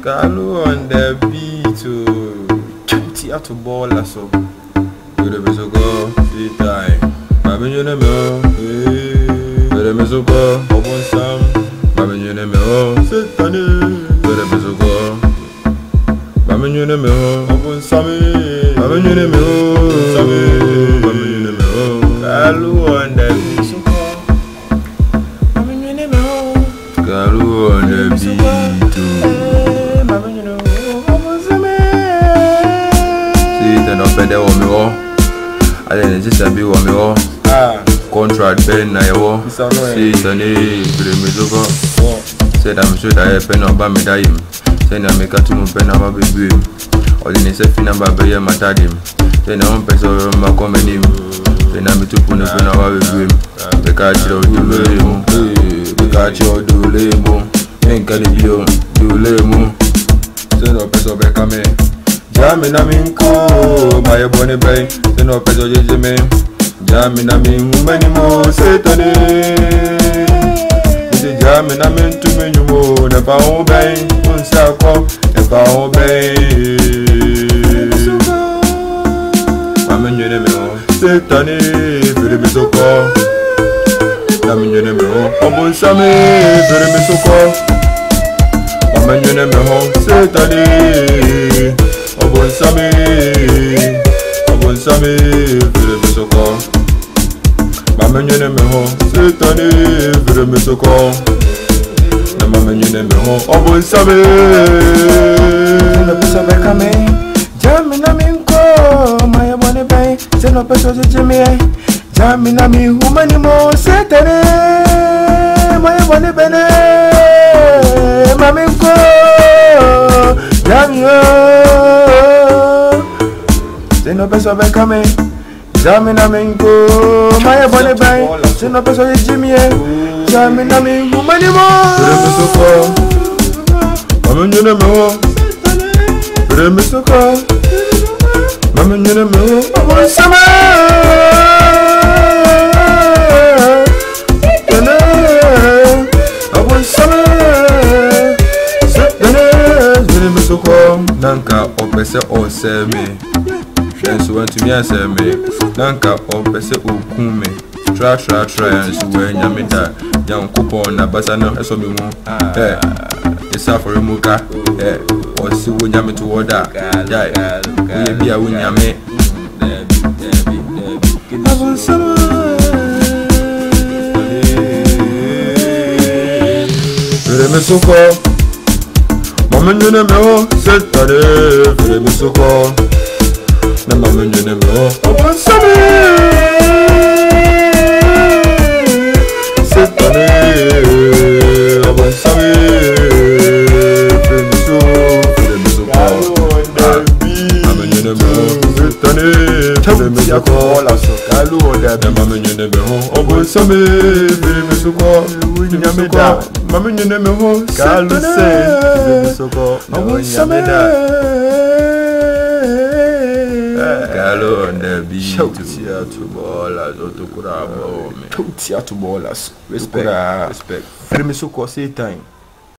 Kaalu on the beat, theater baller so. Good ever so go, see time. Mama you know me, good ever so go, open some. Mama you know me, sit on it. Good ever so go. Mama you know me, open some. Mama you know me, some. Mama you know me, Kaalu on the beat so go. Mama you know me, Kaalu on the beat too. Better on me all. I didn't just be on me all. Contract Ben I will see the name said I'm sure I have pen about me dying. Then I make a two pen about baby. Or in a second about Bay Matadim. Then I won't pass over my common name. Then I'm to put a pen about baby. Because you do lemo. Ain't can you do lemo. Then I'll pass over coming. Jamina minko, my bonny brain, the no peso jame. Jamina min, many more Satani. The Jamina min to me, you more, the pound bay, Unsako, the pound bay. I'm in your name, Satani, very misoko. I'm in your name, Obo Sami, very misoko. I'm in your name, Satani. Obon Sami, vire me soko. Mama nyene me ho, Satani, vire me soko. Na mama nyene me ho, Obon Sami. No peso be kame, jamina minko, maya bone bay. Se no peso jeme, jamina mi humani mo, Satani, maya bone bene, maminko, jamio. Se no peso be kame, jamina minko, maya bone bay. Se no peso jimie, jamina mi humani mo. Remesoko, mama nyene me ho. Remesoko, mama nyene me ho. Obon sama, obon sama. Remesoko, nanka opese oseme. So when to me I say me, nanka opese okume. Try and so when yamida, young coupon na basana eso mi mu. It's for remuka. Or see when yami to order. We be a win yame. Remesoko, mama nyene me ho, Satani, remesoko. Na mama nyene me ho, Obon Sami. Satani, Obon Sami. Remesoko. Mama nyene me ho, Satani, remesoko. Kaalu oda na mama nyene me ho, Obon Sami, remesoko. Mama nyene me ho, Kaalu say, remesoko. Obon Sami. Kaalu on the beat. Shout to ballers, Autokurabo. Shout to ballers. Respect. Remesoko, say time.